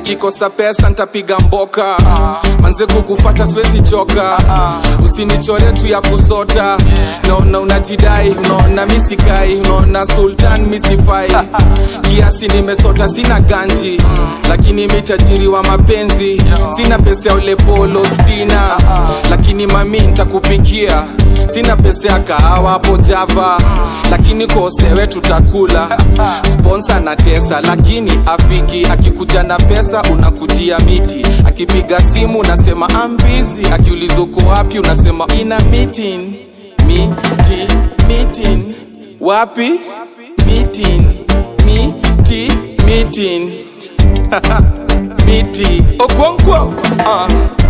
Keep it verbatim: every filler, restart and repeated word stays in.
nikikosa pesa nitapiga mboka. Manze kukufata siwezi choka. Usinichore tu ya kusota. Naona unajidai, unaona misikai, unaona sultan misifai. Kiasi nimesota sina ganji, lakini mitajiri wa mapenzi. Sina pesa ya ule polo stina, lakini mami nitakupikia. Sina pesa ya kahawa hapo Java, lakini kosewe tutakula. Sponsor na tesa, lakini afiki. Akikuja na pesa unakujia miti. Akipiga simu unasema I'm busy. Akiuliza uko wapi unasema ina meeting. Meeting, meeting. Wapi? Meeting, meeting, meeting. Miti, Okonkwo. Uh.